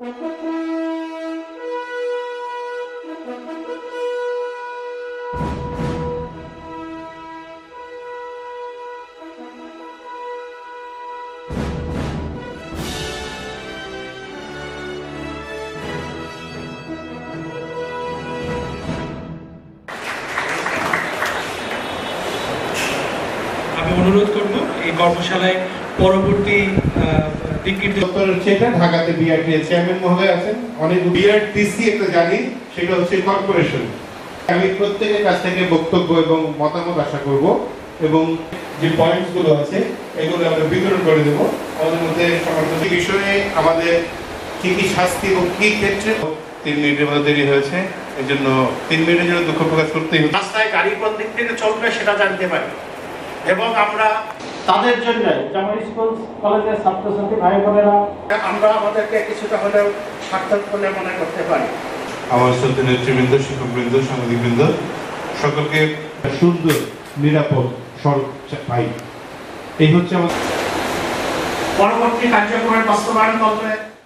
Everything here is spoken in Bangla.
আমি অনুরোধ করব এই কর্মশালায় পরবর্তী ঢাকাতে বিআরটি চেয়ারম্যান মহোদয় আছেন, অনেক বিআরটিসি একটা জানি, সেটা হচ্ছে কর্পোরেশন। আমি প্রত্যেকের কাছ থেকে বক্তব্য এবং মতামত আশা করব এবং যে পয়েন্টস গুলো আছে এগুলো আমরা বিতরণ করে দেব। আমাদের মধ্যে সমস্ত বিষয়ে আমাদের কি কি শাস্তি এবং কি ক্ষেত্রে 3 মিনিটের মধ্যে দেরি হয়েছে, এই জন্য 3 মিনিটের জন্য দুঃখ প্রকাশ করতেই হবে। রাস্তায় গাড়ি কোন দিক থেকে চলবে সেটা জানতে পারি এবং আমরা তাদের জন্য যেমন স্কুল কলেজের ছাত্রছাত্রী ভাই বোনেরা আমরা আমাদেরকে কিছুটা হলেও সার্থক বলে মনে করতে পারি। আমার শ্রদ্ধেয় নেতৃবৃন্দ, শিক্ষকবৃন্দ, সাংবাদিকবৃন্দ, সকলকে সুন্দর নিরাপদ সড়ক পাই, এই হচ্ছে আমাদের পরবর্তী কার্যক্রমের বাস্তবায়ন করবে।